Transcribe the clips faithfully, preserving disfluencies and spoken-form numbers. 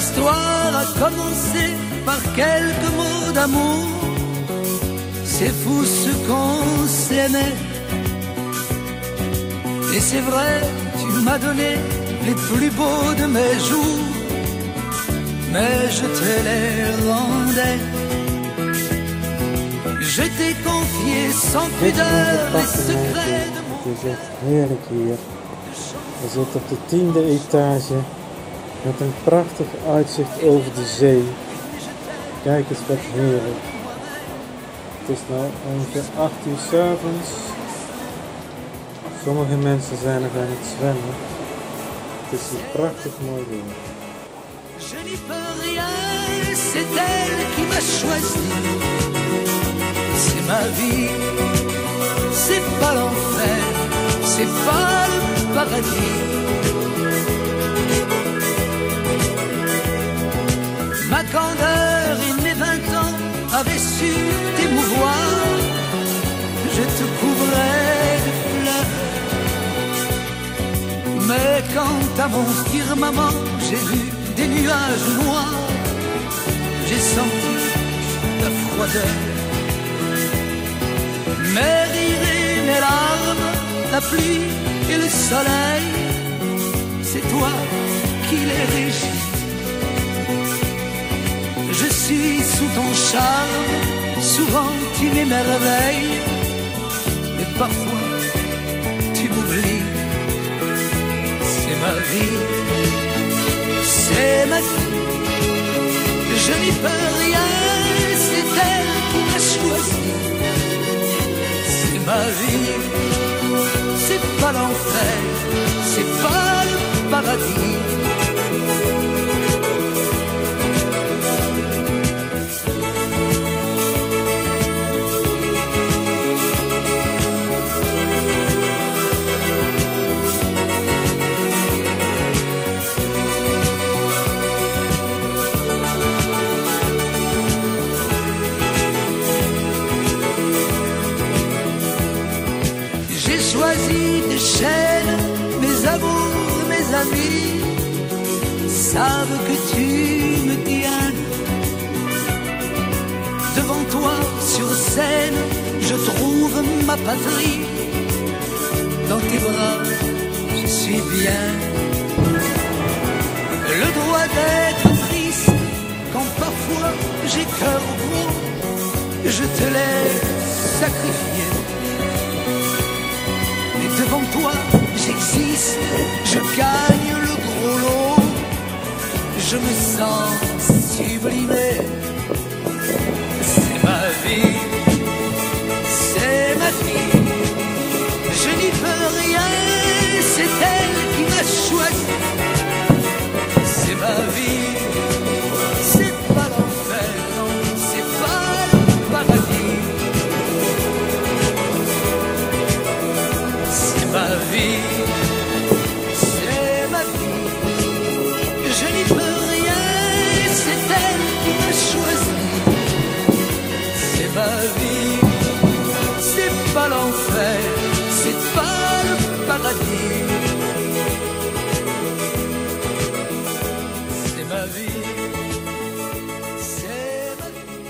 l'histoire a commencé par quelques mots d'amour. C'est fou ce qu'on s'aimait. Et c'est vrai, tu m'as donné les plus beaux de mes jours, mais je te les rendais. Je t'ai confié sans pudeur les secrets de mon Het is echt heerlijk hier. We zitten op de tiende etage met een prachtig uitzicht over de zee. Kijk eens wat heerlijk. Het is nu ongeveer acht uur 's avonds. Sommige mensen zijn nog aan het zwemmen. Het is hier prachtig mooi weer. Je n'y peux rien, c'est elle qui m'a choisi. C'est ma vie, c'est pas l'enfer, c'est pas le paradis. Ma candeur et mes vingt ans avaient su t'émouvoir. Je te couvrais de fleurs. Mais quand à mon firmament j'ai vu des nuages noirs, j'ai senti la froideur. Mes rires et mes larmes, la pluie et le soleil, c'est toi qui les régis. Je suis sous ton charme, souvent tu m'émerveilles, mais parfois tu m'oublies. C'est ma vie, c'est ma vie, je n'y peux rien, c'est elle qui m'a choisi. C'est ma vie, c'est pas l'enfer, c'est pas le paradis. Choisi des chaînes, mes amours, mes amis savent que tu me tiens. Devant toi sur scène, je trouve ma patrie. Dans tes bras, je suis bien. Le droit d'être triste quand parfois j'ai cœur gros, je te l'ai sacrifié. Devant toi, j'existe, je gagne le gros lot, je me sens sublimé. C'est ma vie, c'est ma vie, je n'y peux rien, c'est elle qui m'a choisi. C'est ma vie, c'est pas l'enfer, non, c'est pas le paradis. Ma vie, c'est ma vie, je n'y peux rien, c'est elle qui m'a choisi. C'est ma vie, c'est pas l'enfer, c'est pas le paradis. C'est ma vie, c'est ma vie.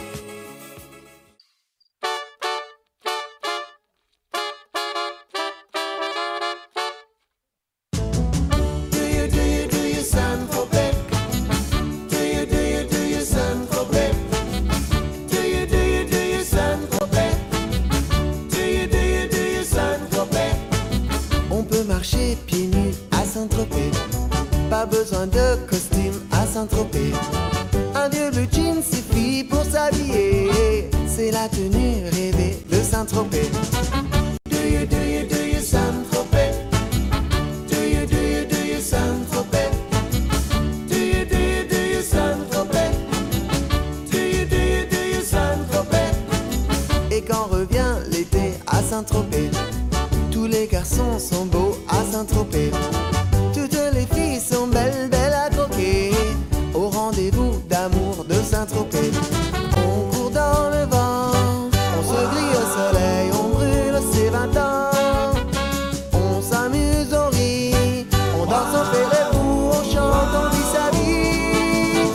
Pieds nus à Saint-Tropez, pas besoin de costume à Saint-Tropez. Un vieux bleu jean suffit pour s'habiller, c'est la tenue rêvée de Saint-Tropez. Do you, do you, do you Saint-Tropez? Do you, do you, do you Saint-Tropez? Do you, do you, do you Saint-Tropez? Do you, do you, do you Saint-Tropez? Et quand revient l'été à Saint-Tropez, tous les garçons sont beaux à Saint-Tropez. Toutes les filles sont belles, belles à croquer. Au rendez-vous d'amour de Saint-Tropez. On court dans le vent, on se grille au soleil, on brûle ses vingt ans. On s'amuse, on rit, on danse, on fait les fous, on chante, on vit sa vie.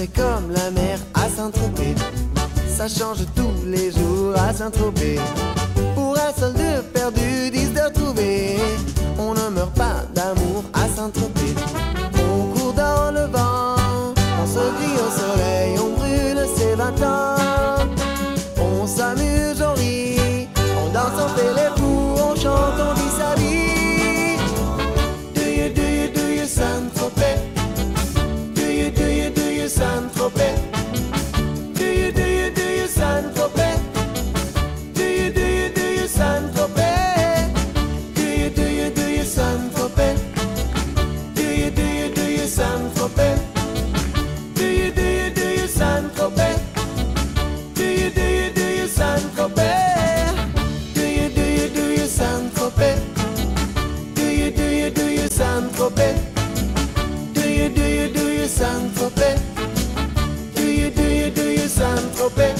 serait comme la mer à Saint-Tropez. Ça change tous les jours à Saint-Tropez. Pour un solde perdu, dix de retrouvé. On ne meurt pas d'amour à Saint-Tropez. On court dans le vent, on se grille au soleil, on brûle ses vingt ans. On s'amuse, on rit, on danse, on fait les fous, on chante, on vit sa vie. Do you, do you, do you Saint-Tropez? Do you, do you, do you Saint-Tropez? Do you, do you, do you Saint-Tropez? Do you, do you, do you Saint-Tropez? Do you, do you, do you Saint-Tropez? Do you, do you, do you Saint-Tropez? Do you, do you, do you Saint-Tropez? Do you, do you, do you Saint-Tropez? Do you, do you, do you Saint-Tropez? Do you, do you, do you Saint-Tropez? Do you, do you, do you Saint-Tropez? Do you, do you, do you Saint-Tropez?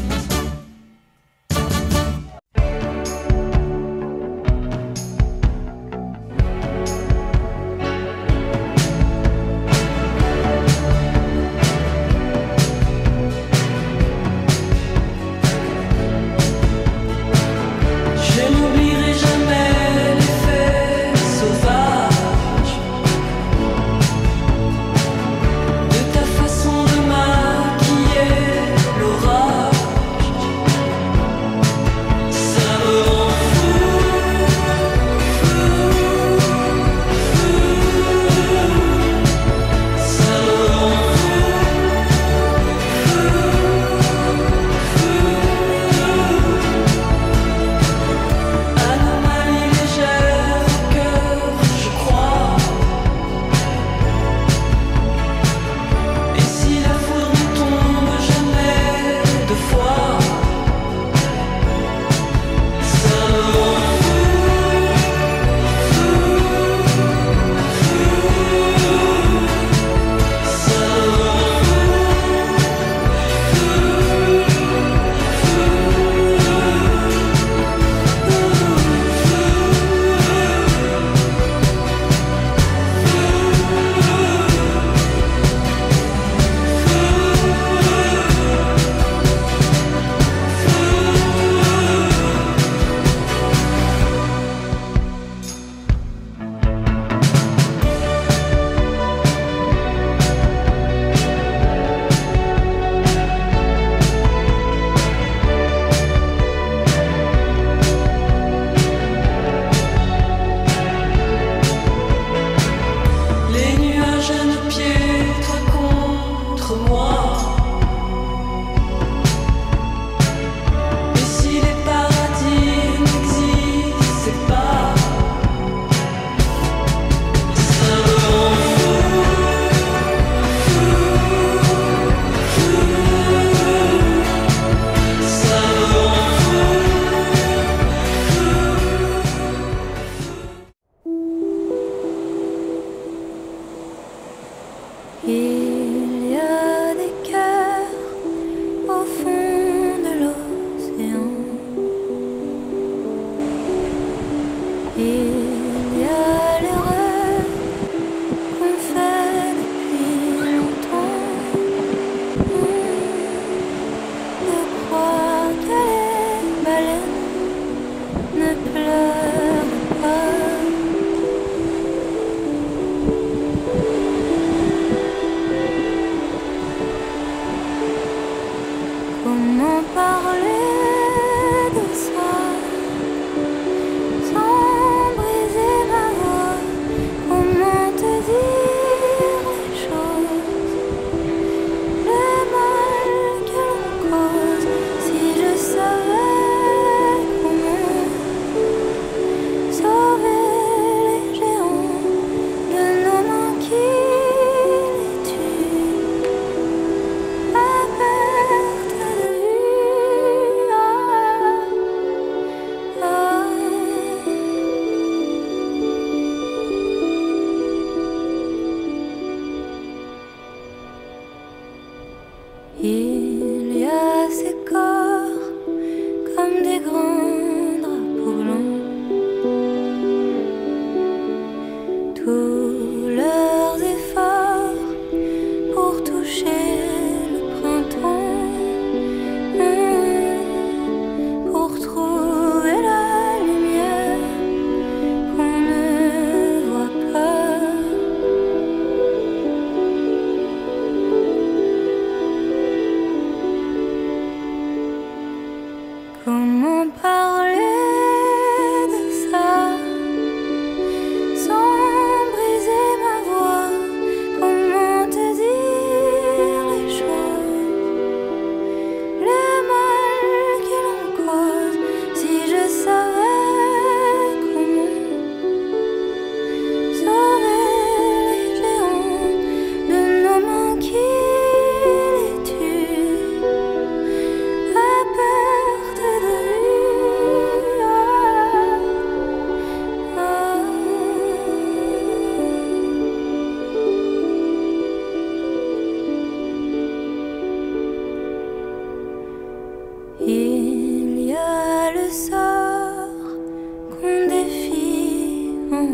Je n'oublierai jamais les fêtes sauvages de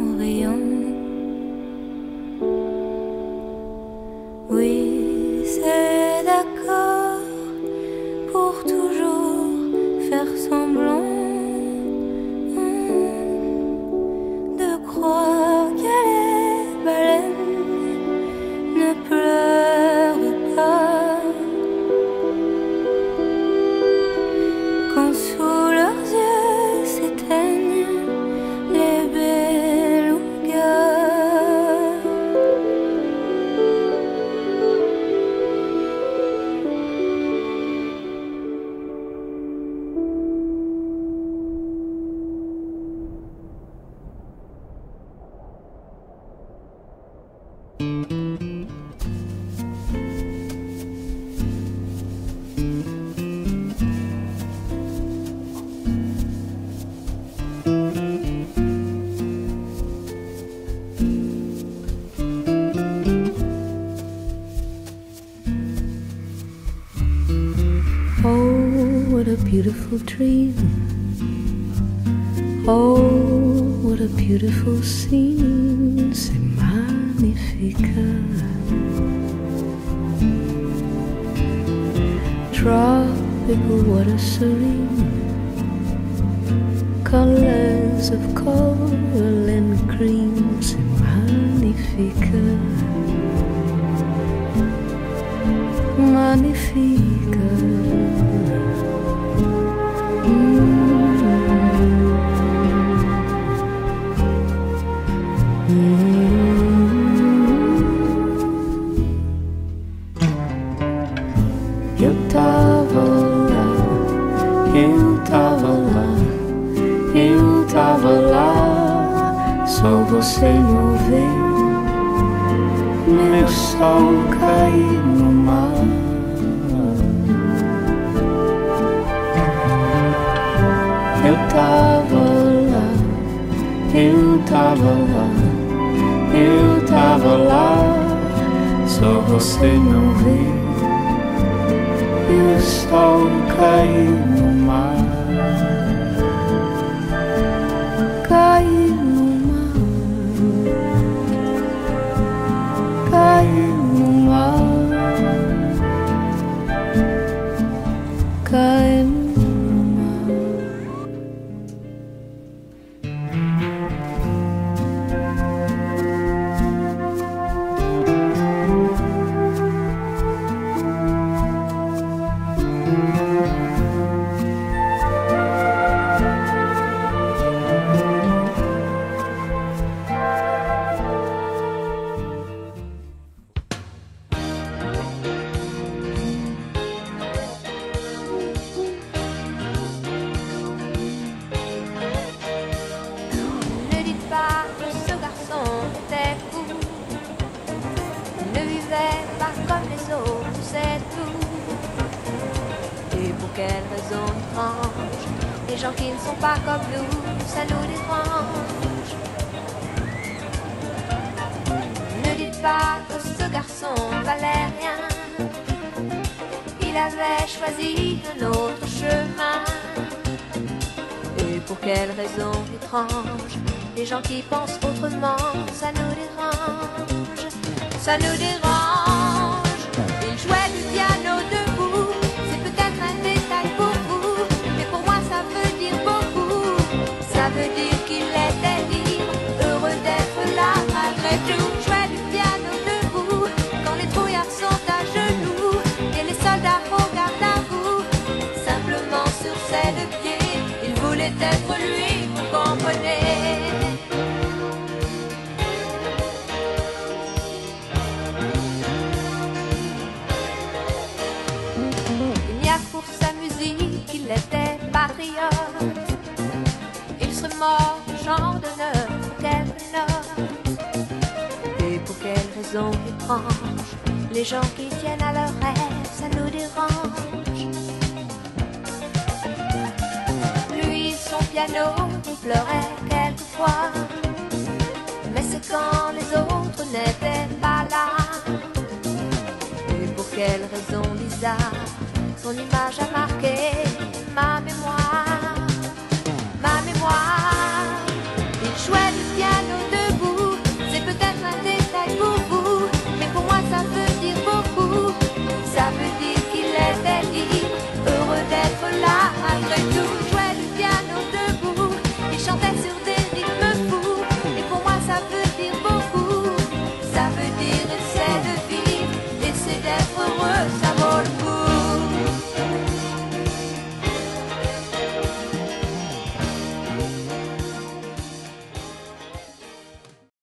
mon rayon. Oui, c'est d'accord pour toujours faire semblant de croire que les baleines ne pleurent pas quand sous leurs yeux s'éteignent les belugas. Oh, what a beautiful dream. Oh, what a beautiful scene. C'est magnifique. Tropical water serene, colors of coral and cream. C'est magnifique. Magnifique. Eu tava lá, eu tava lá, eu tava lá, só você não vê meu sol cair no mar. Eu tava lá, eu tava lá, eu tava lá, só você não vê e o sol cair no mar. Cair no mar, cair no mar, cair no mar. Comme les autres, c'est tout. Et pour quelle raison étrange, les gens qui ne sont pas comme nous, ça nous dérange. Ne dites pas que ce garçon valait rien, il avait choisi un autre chemin. Et pour quelle raison étrange, les gens qui pensent autrement, ça nous dérange, ça nous dérange. Il jouait du piano debout, c'est peut-être un détail pour vous, mais pour moi ça veut dire beaucoup. Ça veut dire qu'il était libre, heureux d'être là malgré tout. Jouait du piano debout, quand les trouillards sont à genoux et les soldats regardent à vous. Simplement sur ses deux pieds, il voulait être lui, vous comprenez. Pour sa musique, il était patriote. Il serait mort, genre d'honneur, quelle note. Et pour quelle raison étrange, les gens qui tiennent à leur rêve, ça nous dérange. Lui, son piano, il pleurait quelquefois, mais c'est quand les autres n'étaient pas là. Et pour quelle raison bizarre, son image a marqué